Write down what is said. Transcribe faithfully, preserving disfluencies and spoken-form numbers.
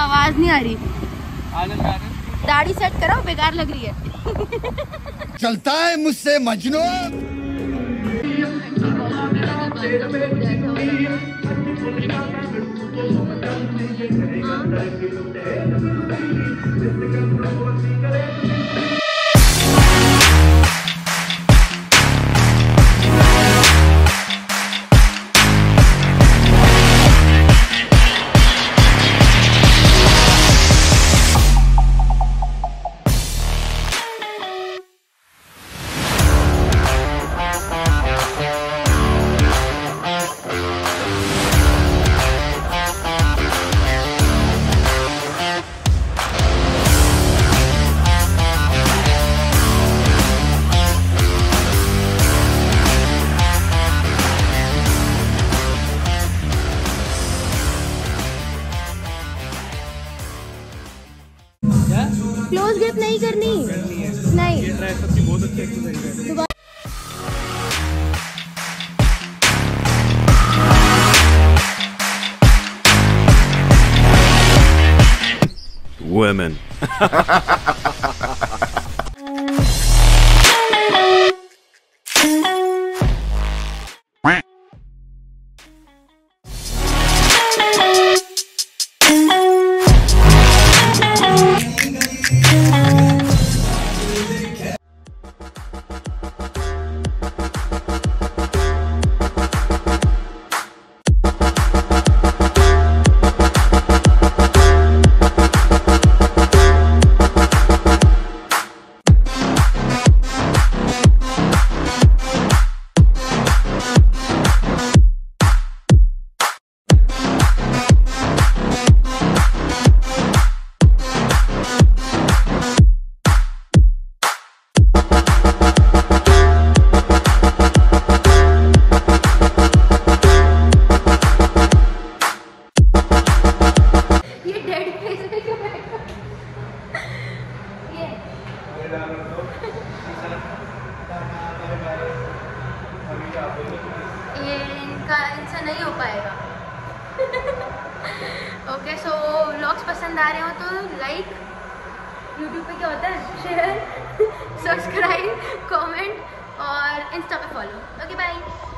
आवाज नहीं आ रही। दाढ़ी सेट करो, बेकार लग रही है। चलता है मुझसे मजनू। क्लोज ग्रिप नहीं करनी, नहीं। ये ट्राइसेप्स की बहुत अच्छी एक्सरसाइज है। Women. ये इनका इनसे नहीं हो पाएगा। ओके, सो व्लॉग्स पसंद आ रहे हो तो लाइक, यूट्यूब पे क्या होता है, शेयर, सब्सक्राइब, कमेंट और इंस्टा पे फॉलो। Okay bye.